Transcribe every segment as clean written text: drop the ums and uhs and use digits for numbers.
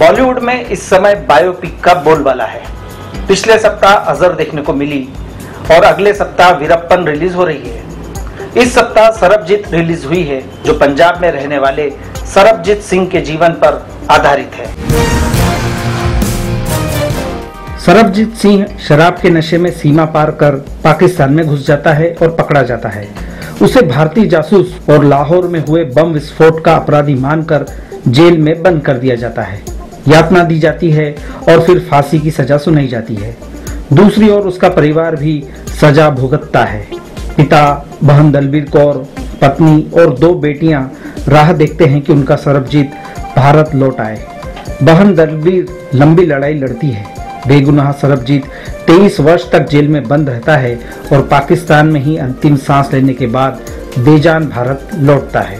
बॉलीवुड में इस समय बायोपिक का बोलबाला है। पिछले सप्ताह अजर देखने को मिली और अगले सप्ताह वीरप्पन रिलीज हो रही है। इस सप्ताह सरबजीत रिलीज हुई है, जो पंजाब में रहने वाले सरबजीत सिंह के जीवन पर आधारित है। सरबजीत सिंह शराब के नशे में सीमा पार कर पाकिस्तान में घुस जाता है और पकड़ा जाता है। उसे भारतीय जासूस और लाहौर में हुए बम विस्फोट का अपराधी मानकर जेल में बंद कर दिया जाता है। यातना दी जाती है और फिर फांसी की सजा सुनाई जाती है। दूसरी ओर उसका परिवार भी सजा भुगतता है। पिता, बहन दलबीर कौर, पत्नी और 2 बेटियां राह देखते हैं कि उनका सरबजीत भारत लौट आए। बहन दलबीर लंबी लड़ाई लड़ती है। बेगुनाह सरबजीत 23 वर्ष तक जेल में बंद रहता है और पाकिस्तान में ही अंतिम सांस लेने के बाद बेजान भारत लौटता है।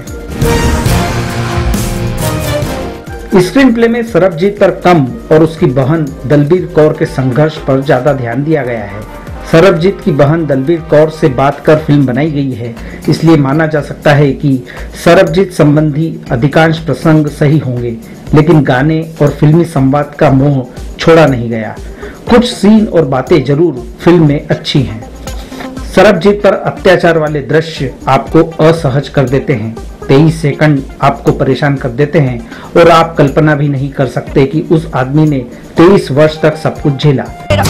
स्क्रीन प्ले में सरबजीत पर कम और उसकी बहन दलबीर कौर के संघर्ष पर ज्यादा ध्यान दिया गया है। सरबजीत की बहन दलबीर कौर से बात कर फिल्म बनाई गई है, इसलिए माना जा सकता है कि सरबजीत संबंधी अधिकांश प्रसंग सही होंगे, लेकिन गाने और फिल्मी संवाद का मोह छोड़ा नहीं गया। कुछ सीन और बातें जरूर फिल्म में अच्छी हैं। सरबजीत पर अत्याचार वाले दृश्य आपको असहज कर देते हैं। 23 सेकंड आपको परेशान कर देते हैं और आप कल्पना भी नहीं कर सकते कि उस आदमी ने 23 वर्ष तक सब कुछ झेला।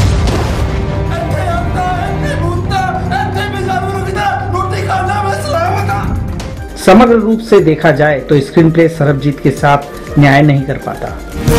समग्र रूप से देखा जाए तो स्क्रीन प्ले सरबजीत के साथ न्याय नहीं कर पाता।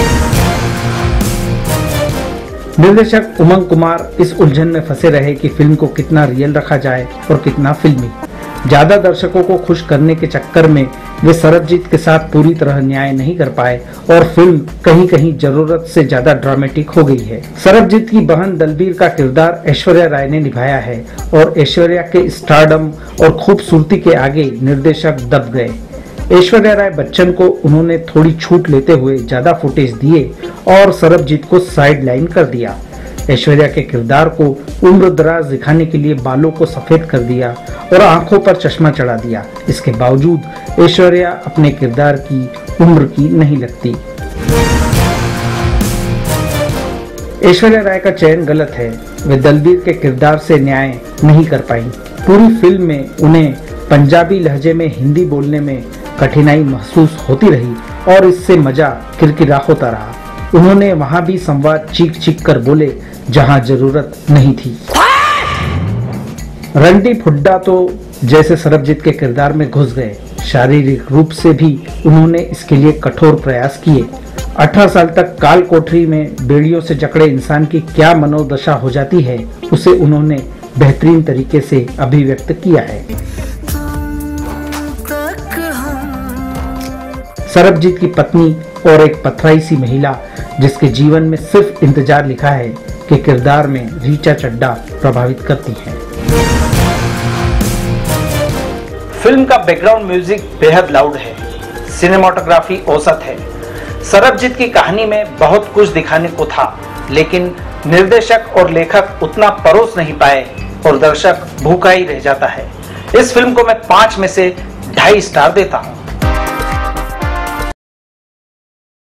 निर्देशक उमंग कुमार इस उलझन में फंसे रहे कि फिल्म को कितना रियल रखा जाए और कितना फिल्मी। ज्यादा दर्शकों को खुश करने के चक्कर में वे सरबजीत के साथ पूरी तरह न्याय नहीं कर पाए और फिल्म कहीं कहीं जरूरत से ज्यादा ड्रामेटिक हो गई है। सरबजीत की बहन दलबीर का किरदार ऐश्वर्या राय ने निभाया है और ऐश्वर्या के स्टारडम और खूबसूरती के आगे निर्देशक दब गए। ऐश्वर्या राय बच्चन को उन्होंने थोड़ी छूट लेते हुए ज्यादा फुटेज दिए और सरबजीत को साइड लाइन कर दिया। ऐश्वर्या के किरदार को उम्र दराज दिखाने के लिए बालों को सफेद कर दिया और आंखों पर चश्मा चढ़ा दिया। इसके बावजूद ऐश्वर्या अपने किरदार की उम्र की नहीं लगती। ऐश्वर्या राय का चयन गलत है। वे दलबीर के किरदार से न्याय नहीं कर पाई। पूरी फिल्म में उन्हें पंजाबी लहजे में हिंदी बोलने में कठिनाई महसूस होती रही और इससे मजा किरकिरा होता रहा। उन्होंने वहां भी संवाद चीख चीख कर बोले जहां जरूरत नहीं थी। रणदीप हुड्डा तो जैसे सरबजीत के किरदार में घुस गए। शारीरिक रूप से भी उन्होंने इसके लिए कठोर प्रयास किए। 18 साल तक काल कोठरी में बेड़ियों से जकड़े इंसान की क्या मनोदशा हो जाती है, उसे उन्होंने बेहतरीन तरीके से अभिव्यक्त किया है। सरबजीत की पत्नी और एक पथराई सी महिला जिसके जीवन में सिर्फ इंतजार लिखा है कि किरदार में रीचा चड्ढा प्रभावित करती हैं। फिल्म का बैकग्राउंड म्यूजिक बेहद लाउड है। सिनेमाटोग्राफी औसत है। सरबजीत की कहानी में बहुत कुछ दिखाने को था, लेकिन निर्देशक और लेखक उतना परोस नहीं पाए और दर्शक भूखा ही रह जाता है। इस फिल्म को मैं 5 में से 2.5 स्टार देता हूँ।